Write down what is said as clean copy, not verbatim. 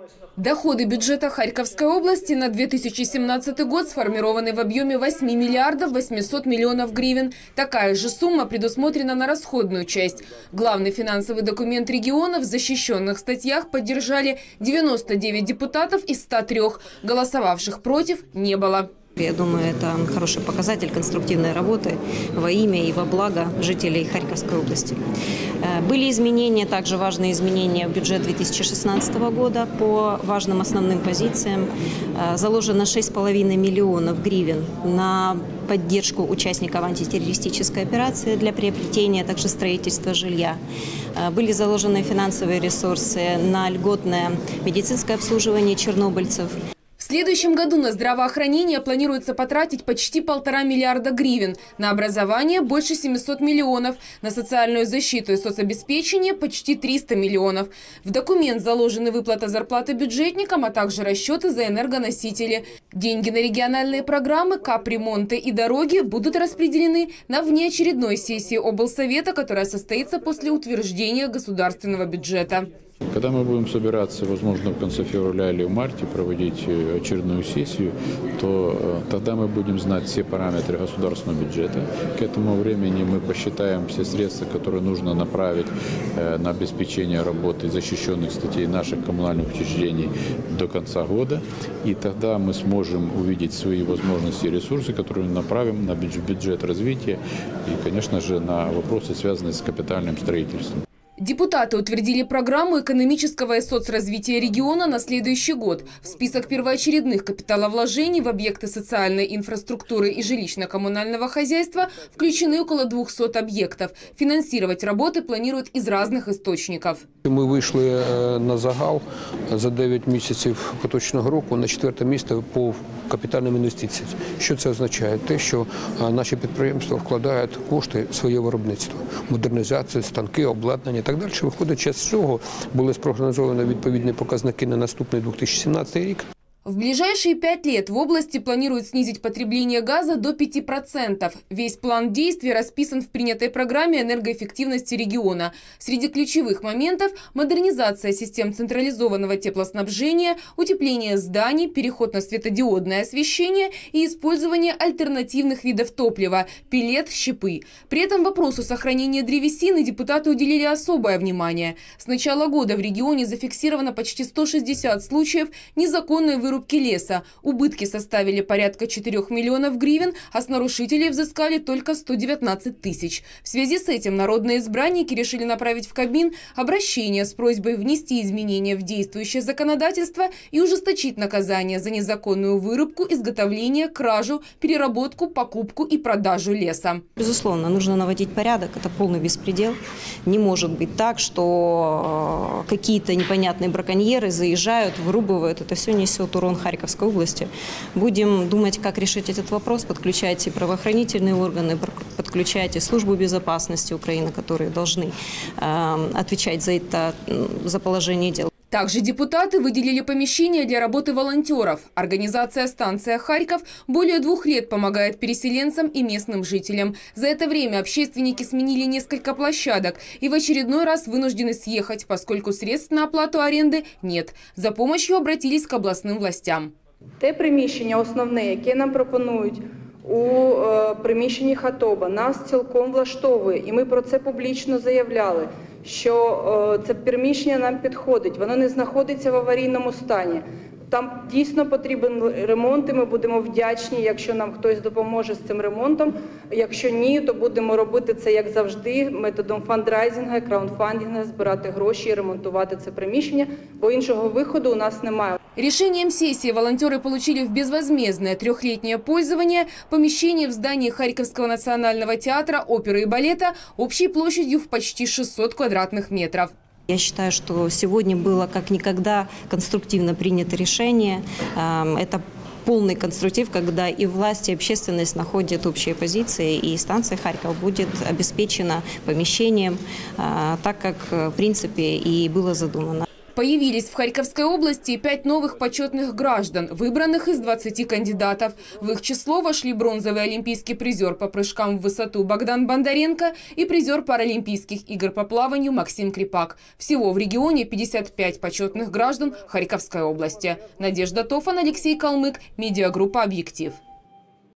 Доходы бюджета Харьковской области на 2017 год сформированы в объеме 8 миллиардов 800 миллионов гривен. Такая же сумма предусмотрена на расходную часть. Главный финансовый документ региона в защищенных статьях поддержали 99 депутатов из 103. Голосовавших против не было. Я думаю, это хороший показатель конструктивной работы во имя и во благо жителей Харьковской области. Были изменения, также важные изменения в бюджет 2016 года по важным основным позициям. Заложено 6,5 миллионов гривен на поддержку участников антитеррористической операции для приобретения, а также строительства жилья. Были заложены финансовые ресурсы на льготное медицинское обслуживание чернобыльцев. В следующем году на здравоохранение планируется потратить почти 1,5 миллиарда гривен, на образование больше 700 миллионов, на социальную защиту и соцобеспечение почти 300 миллионов. В документ заложены выплата зарплаты бюджетникам, а также расчеты за энергоносители. Деньги на региональные программы, капремонты и дороги будут распределены на внеочередной сессии облсовета, которая состоится после утверждения государственного бюджета. Когда мы будем собираться, возможно, в конце февраля или в марте проводить очередную сессию, то тогда мы будем знать все параметры государственного бюджета. К этому времени мы посчитаем все средства, которые нужно направить на обеспечение работы защищенных статей наших коммунальных учреждений до конца года. И тогда мы сможем увидеть свои возможности и ресурсы, которые мы направим на бюджет развития и, конечно же, на вопросы, связанные с капитальным строительством. Депутаты утвердили программу экономического и соцразвития региона на следующий год. В список первоочередных капиталовложений в объекты социальной инфраструктуры и жилищно-коммунального хозяйства включены около 200 объектов. Финансировать работы планируют из разных источников. Ми вийшли на загал за 9 місяців поточного року на 4-те місце по капітальним інвестиціям. Що це означає? Те, що наші підприємства вкладають кошти в своє виробництво, модернізацію, станки, обладнання і так далі. Виходячи з цього, були спрогнозовані відповідні показники на наступний 2017 рік. В ближайшие 5 лет в области планируют снизить потребление газа до 5%. Весь план действий расписан в принятой программе энергоэффективности региона. Среди ключевых моментов – модернизация систем централизованного теплоснабжения, утепление зданий, переход на светодиодное освещение и использование альтернативных видов топлива – пеллет, щепы. При этом вопросу сохранения древесины депутаты уделили особое внимание. С начала года в регионе зафиксировано почти 160 случаев незаконной вырубки леса. Убытки составили порядка 4 миллионов гривен, а с нарушителей взыскали только 119 тысяч. В связи с этим народные избранники решили направить в Кабмин обращение с просьбой внести изменения в действующее законодательство и ужесточить наказание за незаконную вырубку, изготовление, кражу, переработку, покупку и продажу леса. Безусловно, нужно наводить порядок. Это полный беспредел. Не может быть так, что какие-то непонятные браконьеры заезжают, вырубывают. Это все несет урон Харьковской области. Будем думать, как решить этот вопрос. Подключайте правоохранительные органы, подключайте службу безопасности Украины, которые должны отвечать за это, за положение дел. Также депутаты выделили помещения для работы волонтеров. Организация «Станция Харьков» более 2 лет помогает переселенцам и местным жителям. За это время общественники сменили несколько площадок и в очередной раз вынуждены съехать, поскольку средств на оплату аренды нет. За помощью обратились к областным властям. Те приміщення основне, яке нам пропонують у приміщенні Хатоба, нас цілком влаштовує. І ми про це публічно заявляли, що це приміщення нам підходить, воно не знаходиться в аварійному стані. Там дійсно потрібен ремонт, і ми будемо вдячні, якщо нам хтось допоможе з цим ремонтом. Якщо ні, то будемо робити це, як завжди, методом фандрайзингу, краундфандингу, збирати гроші і ремонтувати це приміщення, бо іншого виходу у нас немає. Решением сессии волонтеры получили в безвозмездное 3-летнее пользование помещение в здании Харьковского национального театра, оперы и балета общей площадью в почти 600 квадратных метров. Я считаю, что сегодня было как никогда конструктивно принято решение. Это полный конструктив, когда и власть, и общественность находят общие позиции, и станция Харьков будет обеспечена помещением, так как, в принципе, и было задумано. Появились в Харьковской области 5 новых почетных граждан, выбранных из 20 кандидатов. В их число вошли бронзовый олимпийский призер по прыжкам в высоту Богдан Бондаренко и призер Паралимпийских игр по плаванию Максим Крипак. Всего в регионе 55 почетных граждан Харьковской области. Надежда Тофан, Алексей Калмык, медиагруппа «Объектив».